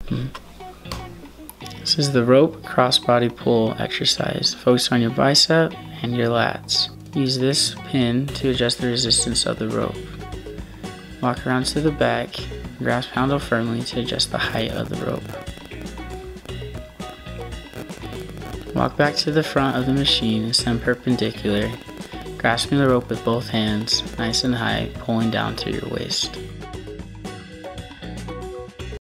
This is the rope crossbody pull exercise. Focus on your bicep and your lats. Use this pin to adjust the resistance of the rope. Walk around to the back, grasp handle firmly to adjust the height of the rope. Walk back to the front of the machine and stand perpendicular, grasping the rope with both hands, nice and high, pulling down to your waist.